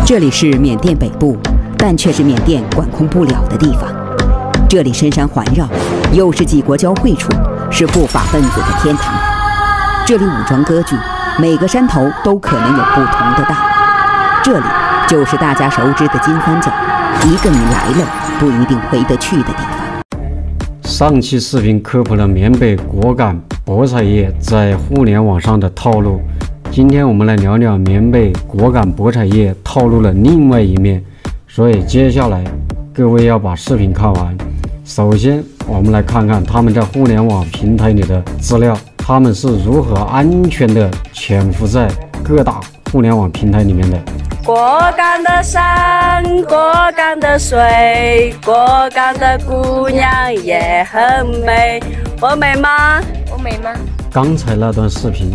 这里是缅甸北部，但却是缅甸管控不了的地方。这里深山环绕，又是几国交汇处，是不法分子的天堂。这里武装割据，每个山头都可能有不同的大佬。这里就是大家熟知的金三角，一个你来了不一定回得去的地方。 上期视频科普了缅北果敢博彩业在互联网上的套路，今天我们来聊聊缅北果敢博彩业套路的另外一面，所以接下来各位要把视频看完。首先我们来看看他们在互联网平台里的资料，他们是如何安全的潜伏在各大互联网平台里面的。 果敢的山，果敢的水，果敢的姑娘也很美。我美吗？我美吗？ 刚才那段视频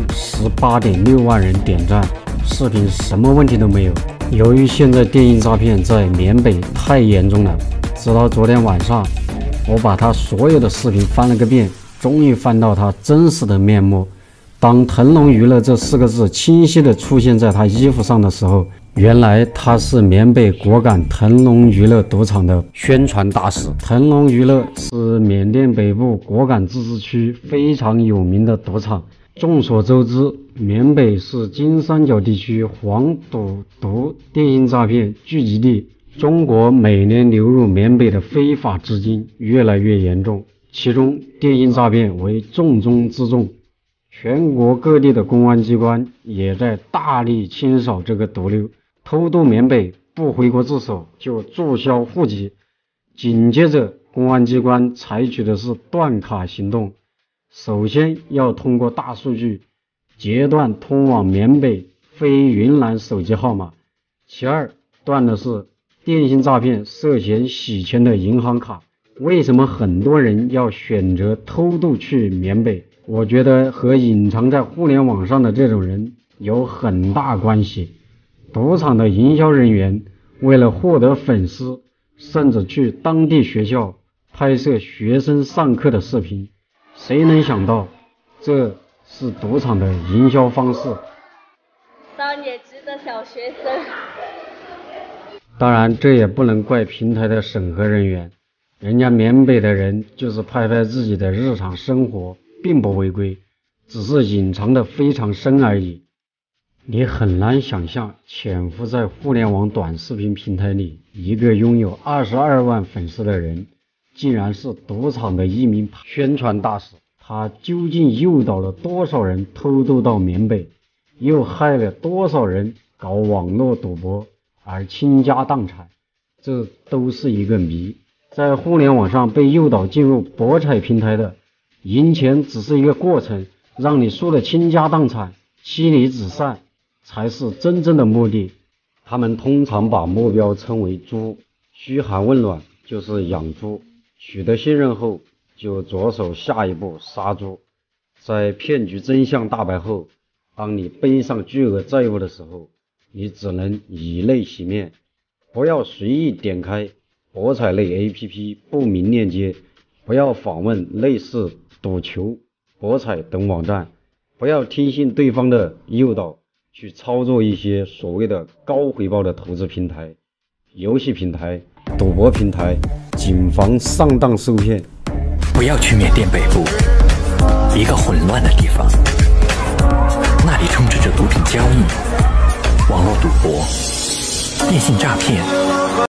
18.6万人点赞，视频什么问题都没有。由于现在电信诈骗在缅北太严重了，直到昨天晚上，我把他所有的视频翻了个遍，终于翻到他真实的面目。当腾龙娱乐这4个字清晰地出现在他衣服上的时候，原来他是缅北果敢腾龙娱乐赌场的宣传大使。腾龙娱乐是缅甸北部果敢自治区非常有名的赌场。众所周知，缅北是金三角地区黄赌毒电信诈骗聚集地，中国每年流入缅北的非法资金越来越严重，其中电信诈骗为重中之重。全国各地的公安机关也在大力清扫这个毒瘤，偷渡缅北不回国自首就注销户籍。紧接着公安机关采取的是断卡行动，首先要通过大数据截断通往缅北非云南手机号码，其二断的是电信诈骗涉嫌洗钱的银行卡。为什么很多人要选择偷渡去缅北？我觉得和隐藏在互联网上的这种人有很大关系。赌场的营销人员为了获得粉丝，甚至去当地学校拍摄学生上课的视频，谁能想到这是赌场的营销方式？ 上野值的小学生。 当然这也不能怪平台的审核人员，人家缅北的人就是拍拍自己的日常生活，并不违规，只是隐藏的非常深而已。你很难想象潜伏在互联网短视频平台里一个拥有22万粉丝的人，竟然是赌场的一名宣传大使。他究竟诱导了多少人偷渡到缅北，又害了多少人搞网络赌博而倾家荡产，这都是一个谜。在互联网上被诱导进入博彩平台的，赢钱只是一个过程，让你输得倾家荡产、妻离子散才是真正的目的。他们通常把目标称为猪，嘘寒问暖就是养猪，取得信任后就着手下一步杀猪。在骗局真相大白后，当你背上巨额债务的时候，你只能以泪洗面。不要随意点开博彩类 APP 不明链接，不要访问类似赌球、博彩等网站，不要听信对方的诱导去操作一些所谓的高回报的投资平台、游戏平台、赌博平台，谨防上当受骗。 不要去缅甸北部，一个混乱的地方，那里充斥着毒品交易、网络赌博、电信诈骗。